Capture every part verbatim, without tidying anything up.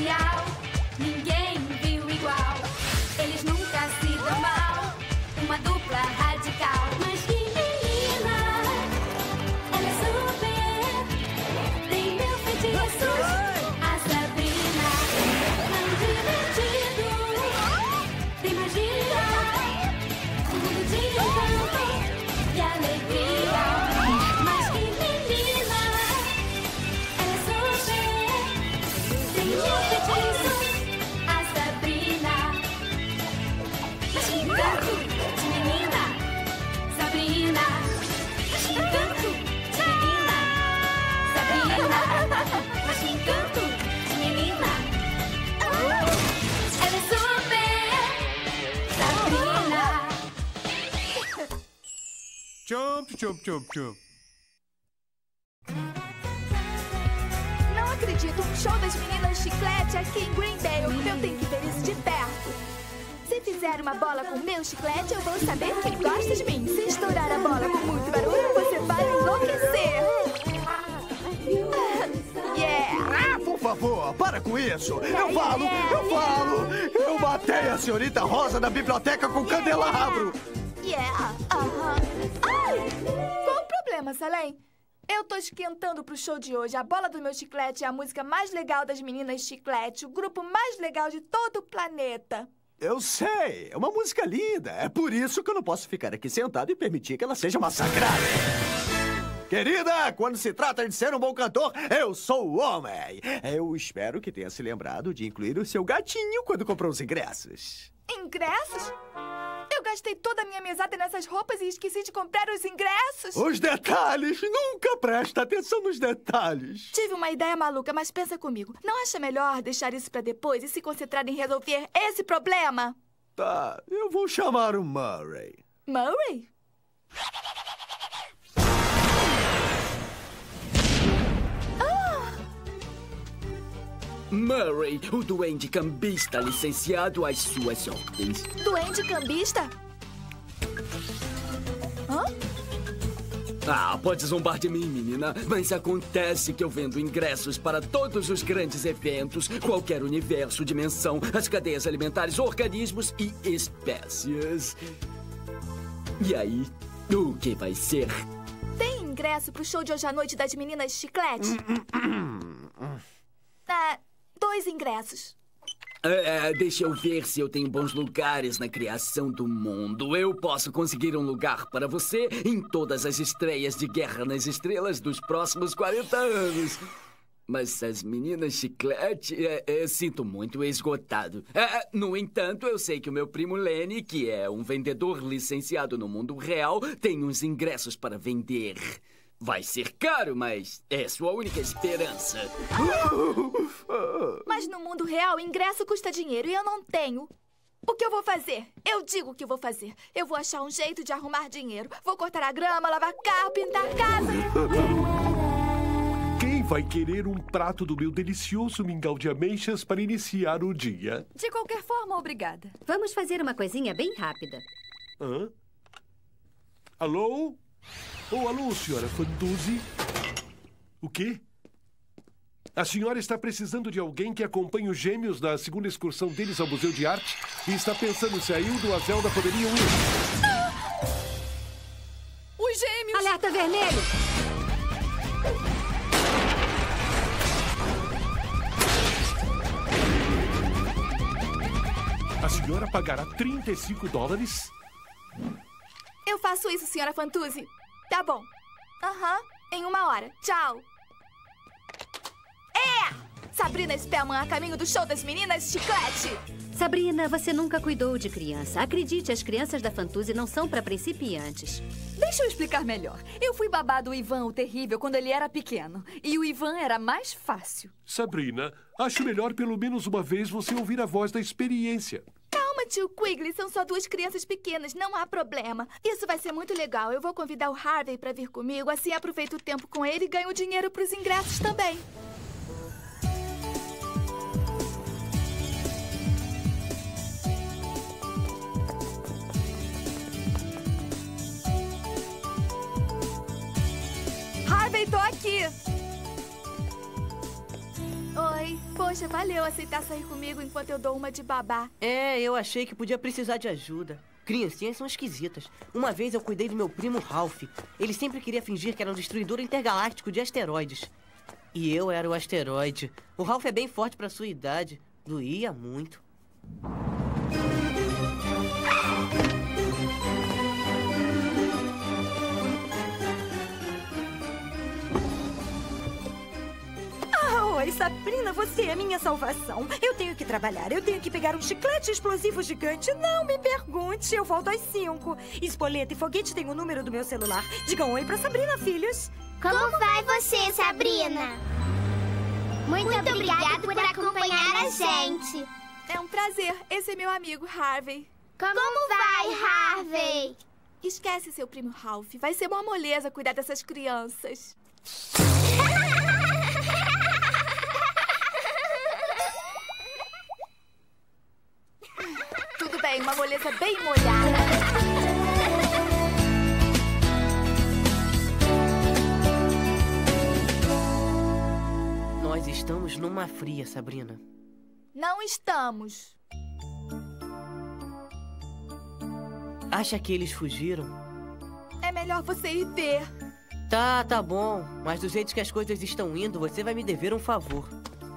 especial, ninguém viu igual. Eles nunca se dão mal, uma dupla radical. Mas que menina, ela é super, tem mil feitiços. A Sabrina, tão divertido, tem magia, um mundo de encanto e alegria. Mas que menina, ela é super, tem mil feitiços. A Sabrina, mas que encanto de menina. Sabrina, mas que encanto de menina. Sabrina, mas que encanto de menina. Ela é super, Sabrina. Chomp, chomp, chomp, chomp. Não acredito, um show das meninas chiclete aqui em Greendale. Eu tenho que ver isso de perto. Se fizer uma bola com meu chiclete, eu vou saber quem gosta de mim. Se estourar a bola com muito barulho, você vai enlouquecer. Ah, yeah! Ah, por favor, para com isso. Eu falo, eu falo. Eu matei a senhorita Rosa na biblioteca com candelabro. Yeah! Aham. Ai! Qual o problema, Salem? Eu tô esquentando pro show de hoje. A bola do meu chiclete é a música mais legal das meninas chiclete. O grupo mais legal de todo o planeta. Eu sei, é uma música linda. É por isso que eu não posso ficar aqui sentado e permitir que ela seja massacrada. Querida, quando se trata de ser um bom cantor, eu sou o homem. Eu espero que tenha se lembrado de incluir o seu gatinho quando comprou os ingressos. Ingressos? Eu gastei toda a minha mesada nessas roupas e esqueci de comprar os ingressos. Os detalhes! Nunca presta atenção nos detalhes. Tive uma ideia maluca, mas pensa comigo. Não acha melhor deixar isso pra depois e se concentrar em resolver esse problema? Tá, eu vou chamar o Murray. Murray? Murray, o duende cambista licenciado às suas ordens. Duende cambista? Hã? Ah, pode zombar de mim, menina, mas acontece que eu vendo ingressos para todos os grandes eventos, qualquer universo, dimensão, as cadeias alimentares, organismos e espécies. E aí, o que vai ser? Tem ingresso pro show de hoje à noite das meninas chiclete? Ah, dois ingressos. É, deixa eu ver se eu tenho bons lugares na criação do mundo. Eu posso conseguir um lugar para você em todas as estreias de Guerra nas Estrelas dos próximos quarenta anos. Mas as meninas chiclete, é, é, sinto muito esgotado. É, no entanto, eu sei que o meu primo Lenny, que é um vendedor licenciado no mundo real, tem uns ingressos para vender. Vai ser caro, mas é sua única esperança. Mas no mundo real, ingresso custa dinheiro e eu não tenho. O que eu vou fazer? Eu digo o que vou fazer. Eu vou achar um jeito de arrumar dinheiro. Vou cortar a grama, lavar carro, pintar casa. Quem vai querer um prato do meu delicioso mingau de ameixas para iniciar o dia? De qualquer forma, obrigada. Vamos fazer uma coisinha bem rápida. Hã? Alô? Oh, alô, senhora Fantuzzi? O quê? A senhora está precisando de alguém que acompanhe os gêmeos na segunda excursão deles ao Museu de Arte e está pensando se a Hilda ou a Zelda poderiam ir. Ah! Os gêmeos! Alerta vermelho! A senhora pagará trinta e cinco dólares? Eu faço isso, senhora Fantuzzi. Tá bom. Aham, em uma hora. Tchau. É! Sabrina Spellman a caminho do show das meninas chiclete. Sabrina, você nunca cuidou de criança. Acredite, as crianças da Fantuzzi não são para principiantes. Deixa eu explicar melhor. Eu fui babá do Ivan, o terrível, quando ele era pequeno. E o Ivan era mais fácil. Sabrina, acho melhor pelo menos uma vez você ouvir a voz da experiência. Calma, tio Quigley. São só duas crianças pequenas. Não há problema. Isso vai ser muito legal. Eu vou convidar o Harvey para vir comigo. Assim aproveito o tempo com ele e ganho dinheiro para os ingressos também. Harvey, tô aqui. Oi. Poxa, valeu aceitar sair comigo enquanto eu dou uma de babá. É, eu achei que podia precisar de ajuda. Criancinhas são esquisitas. Uma vez eu cuidei do meu primo Ralph. Ele sempre queria fingir que era um destruidor intergaláctico de asteroides. E eu era o asteroide. O Ralph é bem forte pra sua idade. Doía muito. Oi, Sabrina, você é minha salvação. Eu tenho que trabalhar, eu tenho que pegar um chiclete explosivo gigante. Não me pergunte, eu volto às cinco. Espoleta e foguete têm o número do meu celular. Digam oi pra Sabrina, filhos. Como vai você, Sabrina? Muito, Muito obrigada por acompanhar a gente. É um prazer. Esse é meu amigo, Harvey. Como, Como vai, Harvey? Esquece seu primo Ralph. Vai ser uma moleza cuidar dessas crianças. Tudo bem, uma moleza bem molhada. Nós estamos numa fria, Sabrina. Não estamos. Acha que eles fugiram? É melhor você ir ver. Tá, tá bom. Mas do jeito que as coisas estão indo, você vai me dever um favor.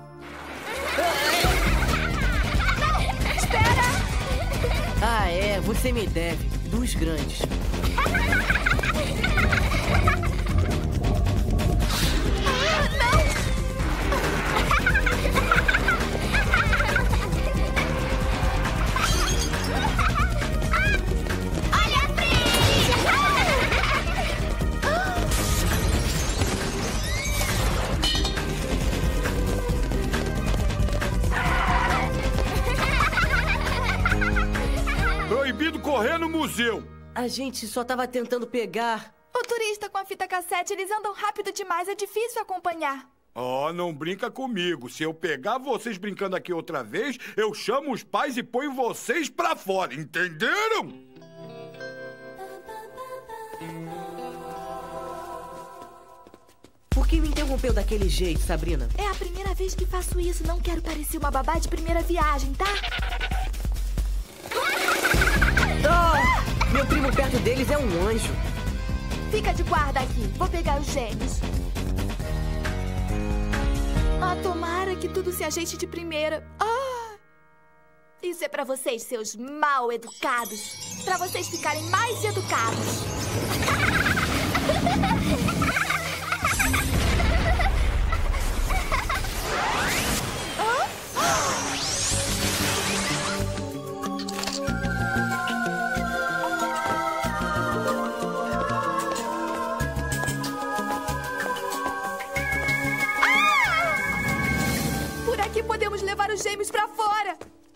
Espera! Ah, é. Você me deve. Dos grandes. Proibido correr no museu. A gente só tava tentando pegar... O turista com a fita cassete, eles andam rápido demais, é difícil acompanhar. Oh, não brinca comigo. Se eu pegar vocês brincando aqui outra vez, eu chamo os pais e ponho vocês pra fora, entenderam? Por que me interrompeu daquele jeito, Sabrina? É a primeira vez que faço isso. Não quero parecer uma babá de primeira viagem, tá? Oh, meu primo perto deles é um anjo. Fica de guarda aqui. Vou pegar os gêmeos. Ah, tomara que tudo se ajeite de primeira. Ah! Isso é pra vocês, seus mal educados. Pra vocês ficarem mais educados. Podemos levar os gêmeos pra fora.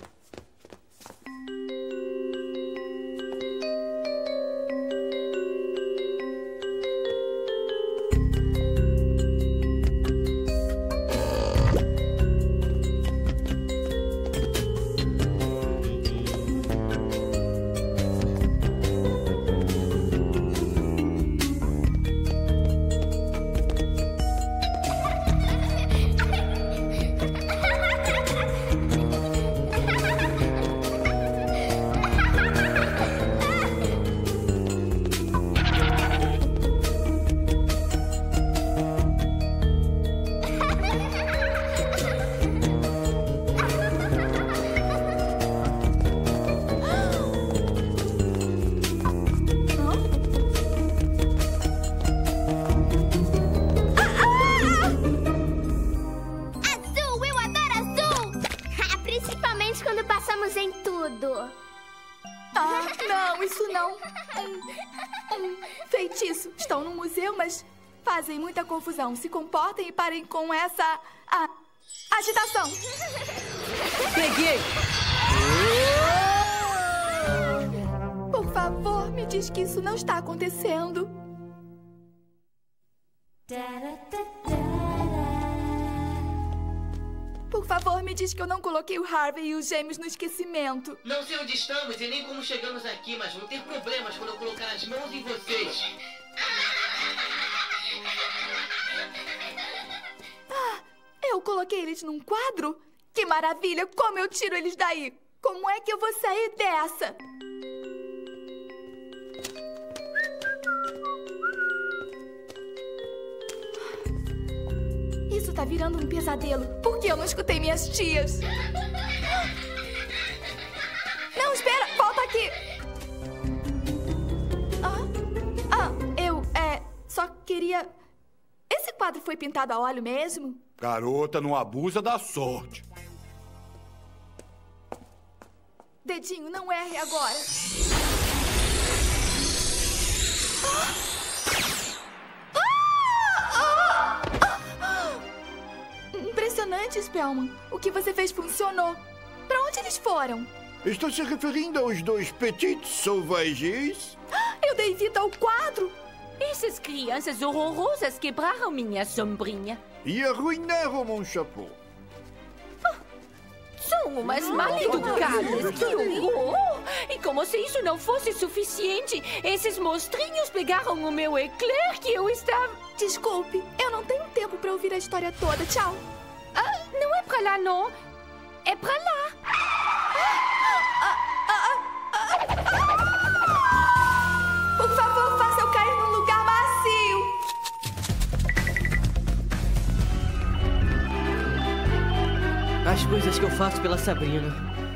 Estão no museu, mas fazem muita confusão. Se comportem e parem com essa... a, agitação. Peguei! Por favor, me diz que isso não está acontecendo. Por favor, me diz que eu não coloquei o Harvey e os gêmeos no esquecimento. Não sei onde estamos e nem como chegamos aqui, mas vão ter problemas quando eu colocar as mãos em vocês. Ah, eu coloquei eles num quadro? Que maravilha! Como eu tiro eles daí? Como é que eu vou sair dessa? Isso tá virando um pesadelo. Por que eu não escutei minhas tias? Não, espera! Volta aqui! Ah, ah eu, é, só queria... Esse quadro foi pintado a óleo mesmo? Garota, não abusa da sorte. Dedinho, não erre agora. Impressionante, Spellman. O que você fez funcionou. Pra onde eles foram? Está se referindo aos dois petites sauvages? Eu dei vida ao quadro. Essas crianças horrorosas quebraram minha sombrinha. E arruinaram mon chapeau. São umas mal-educadas. Que horror! E como se isso não fosse suficiente, esses monstrinhos pegaram o meu eclair que eu estava... Desculpe, eu não tenho tempo pra ouvir a história toda. Tchau. Ah, não é pra lá, não. É pra lá. Por favor, faça eu cair num lugar macio. As coisas que eu faço pela Sabrina.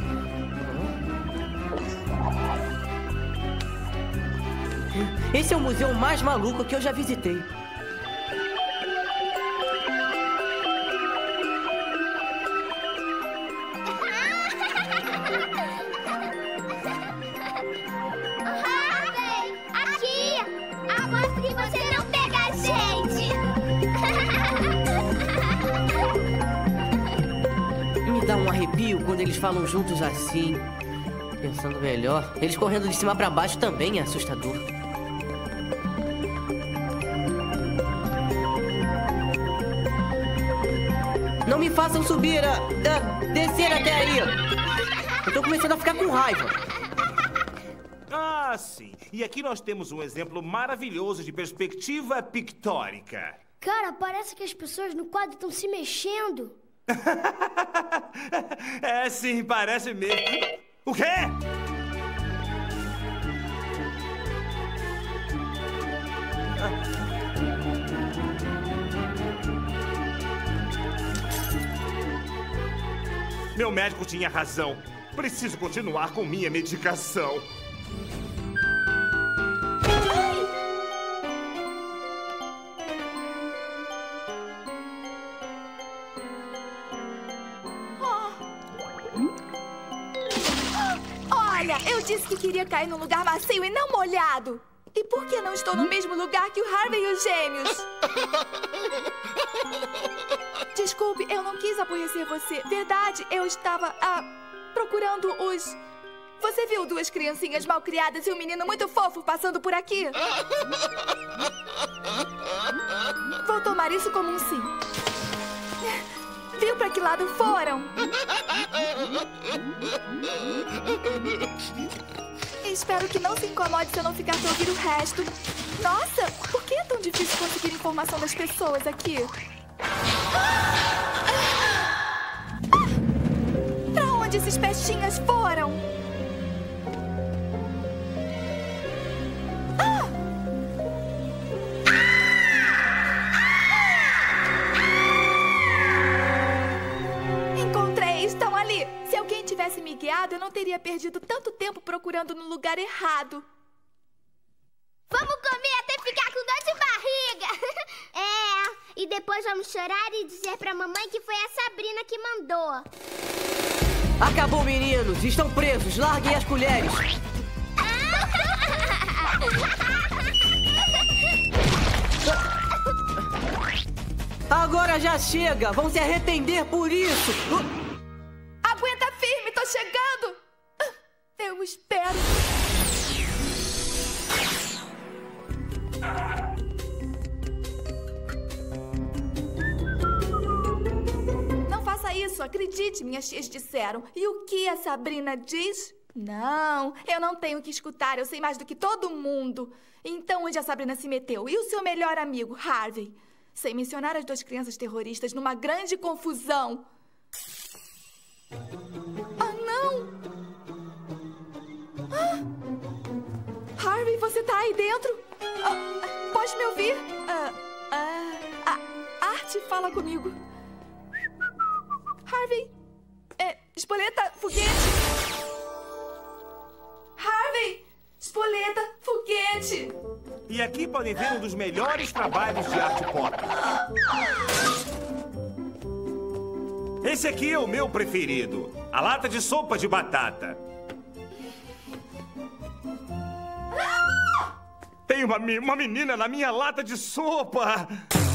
Esse é o museu mais maluco que eu já visitei. Harvey, aqui! Aposto que você não pega a gente! Me dá um arrepio quando eles falam juntos assim. Pensando melhor, eles correndo de cima pra baixo também é assustador. Não me façam subir, a, a descer até aí. Eu tô começando a ficar com raiva. Ah, sim. E aqui nós temos um exemplo maravilhoso de perspectiva pictórica. Cara, parece que as pessoas no quadro estão se mexendo. É, sim, parece mesmo. O quê? Meu médico tinha razão. Preciso continuar com minha medicação. Olha, eu disse que queria cair num lugar macio e não molhado. E por que não estou no mesmo lugar que o Harvey e os gêmeos? Desculpe, eu não quis aborrecer você. Verdade, eu estava ah, procurando os... Você viu duas criancinhas mal criadas e um menino muito fofo passando por aqui? Vou tomar isso como um sim. Viu pra que lado foram? Espero que não se incomode se eu não ficar pra ouvir o resto. Nossa, por que é tão difícil conseguir informação das pessoas aqui? Pra onde esses pestinhas foram? Se alguém tivesse me guiado, eu não teria perdido tanto tempo procurando no lugar errado. Vamos comer até ficar com dor de barriga. É, e depois vamos chorar e dizer pra mamãe que foi a Sabrina que mandou. Acabou, meninos. Estão presos. Larguem as colheres. Agora já chega. Vão se arrepender por isso. Aguenta firme, tô chegando! Eu espero. Não faça isso, acredite, minhas tias disseram. E o que a Sabrina diz? Não, eu não tenho que escutar, eu sei mais do que todo mundo. Então onde a Sabrina se meteu? E o seu melhor amigo, Harvey? sem mencionar as duas crianças terroristas numa grande confusão. Ah, não! Ah! Harvey, você tá aí dentro? Ah, pode me ouvir? Ah, ah, a Arte fala comigo. Harvey! É, Espoleta, foguete! Harvey! Espoleta, foguete! E aqui podem ver um dos melhores trabalhos de arte pop. Esse aqui é o meu preferido. A lata de sopa de batata. Tem uma, me- uma menina na minha lata de sopa.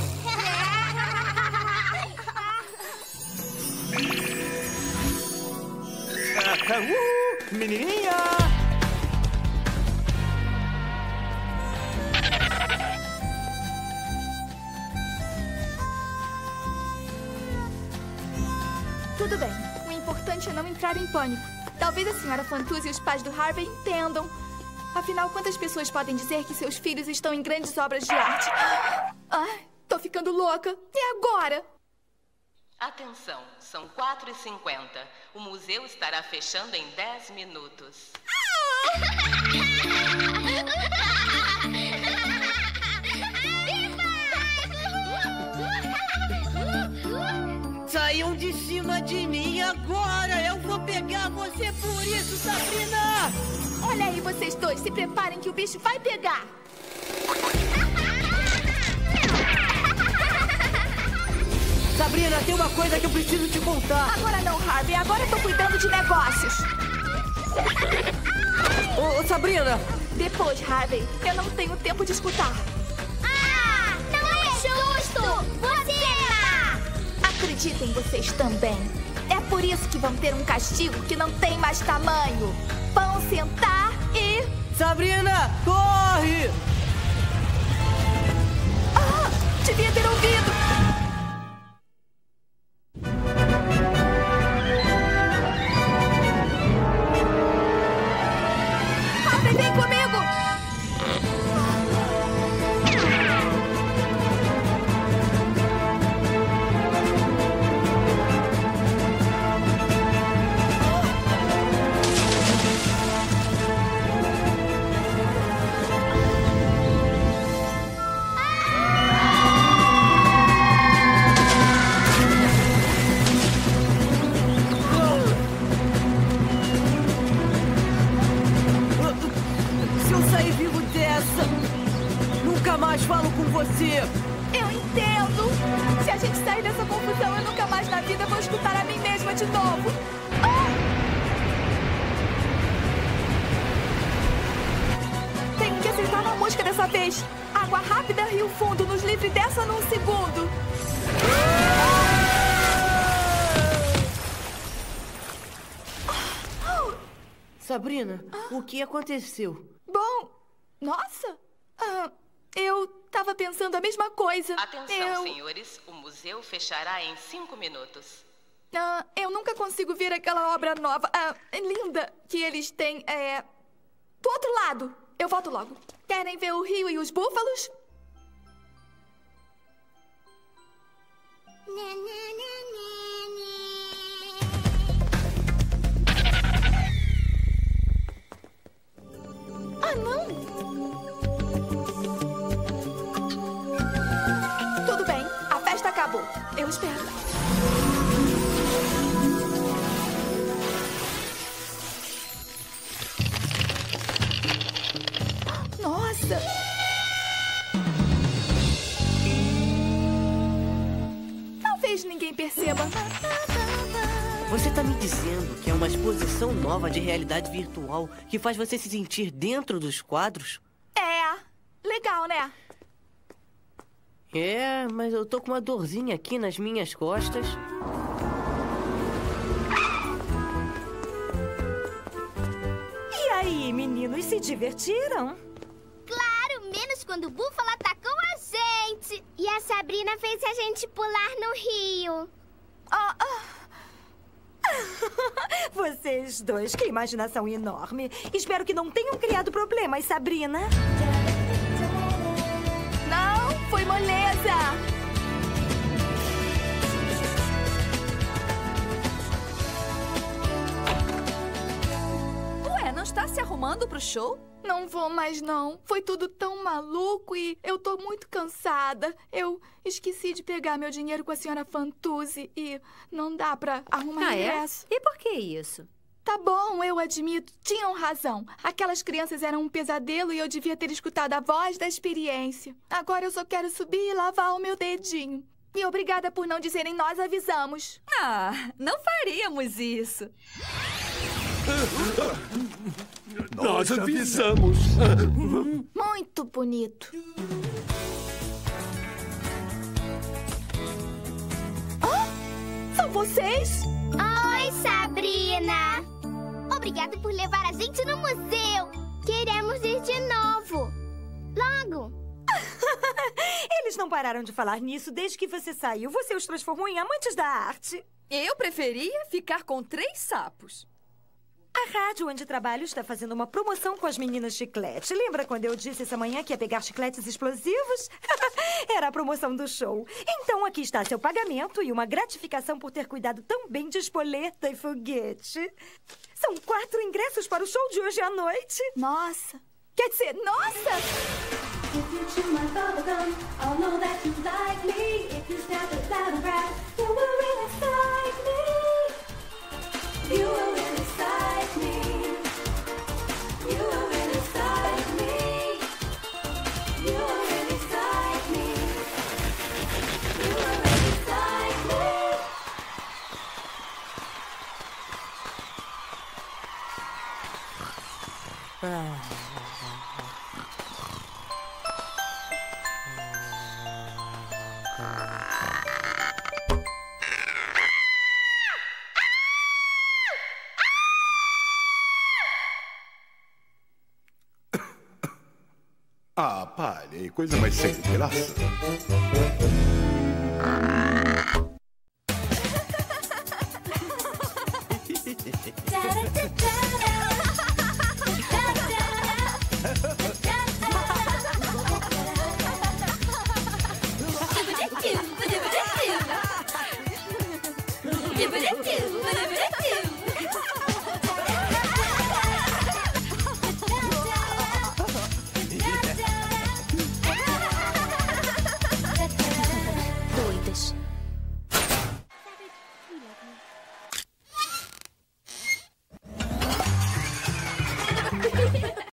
uh, menininha! Tudo bem. O importante é não entrar em pânico. Talvez a senhora Fantuzzi e os pais do Harvey entendam. Afinal, quantas pessoas podem dizer que seus filhos estão em grandes obras de arte? Ai, tô ficando louca. E agora? Atenção, são quatro e cinquenta. O museu estará fechando em dez minutos. Saiam de cima de mim agora! Eu vou pegar você por isso, Sabrina! Olha aí, vocês dois. Se preparem que o bicho vai pegar. Sabrina, tem uma coisa que eu preciso te contar. Agora não, Harvey. Agora eu tô cuidando de negócios. Ô, ô, Sabrina! Depois, Harvey. Eu não tenho tempo de escutar. Ah, não é justo! Você é! Acreditem vocês também. É por isso que vão ter um castigo que não tem mais tamanho. Vão sentar e... Sabrina, corre! Ah, devia ter ouvido. Harvey, vem comigo! Se eu sair vivo dessa, nunca mais falo com você. Eu entendo. Se a gente sair dessa confusão, eu nunca mais na vida vou escutar a mim mesma de novo. Ah! Tenho que acertar na música dessa vez. Água rápida, rio fundo, nos livre dessa num segundo. Sabrina, o que aconteceu? Bom, nossa. Ah, eu tava pensando a mesma coisa. Atenção, eu... senhores. O museu fechará em cinco minutos. Ah, eu nunca consigo ver aquela obra nova, ah, linda, que eles têm, é... do outro lado. Eu volto logo. Querem ver o rio e os búfalos? Ah, não! Tudo bem, a festa acabou. Eu espero. Nossa! Talvez ninguém perceba. Você tá me dizendo que é uma exposição nova de realidade virtual que faz você se sentir dentro dos quadros? É, legal, né? É, mas eu tô com uma dorzinha aqui nas minhas costas. E aí, meninos, se divertiram? Claro, menos quando o búfalo atacou a gente. E a Sabrina fez a gente pular no rio. Ah, ah. Vocês dois, que imaginação enorme. Espero que não tenham criado problemas, Sabrina. Não, foi moleza. filmando pro show? Não vou mais, não. Foi tudo tão maluco e eu tô muito cansada. Eu esqueci de pegar meu dinheiro com a senhora Fantuzzi e não dá pra arrumar Ah, é? ingresso. E por que isso? Tá bom, eu admito. Tinham razão. Aquelas crianças eram um pesadelo e eu devia ter escutado a voz da experiência. Agora eu só quero subir e lavar o meu dedinho. E obrigada por não dizerem nós avisamos. Ah, não faríamos isso. Nós avisamos. Muito bonito. Oh, são vocês? Oi, Sabrina! Obrigada por levar a gente no museu. Queremos ir de novo. Logo. Eles não pararam de falar nisso desde que você saiu. Você os transformou em amantes da arte. Eu preferia ficar com três sapos. A rádio onde trabalho está fazendo uma promoção com as meninas chiclete. Lembra quando eu disse essa manhã que ia pegar chicletes explosivos? Era a promoção do show. Então aqui está seu pagamento e uma gratificação por ter cuidado tão bem de Espoleta e Foguete. São quatro ingressos para o show de hoje à noite. Nossa! Quer dizer, nossa! If you chew my bubblegum, I'll know that you like me. If you snap it loud and proud, you will really excite me. You will really excite me. You will really excite me. You will really excite me. You will really excite me. Ah, pare, coisa mais sem graça.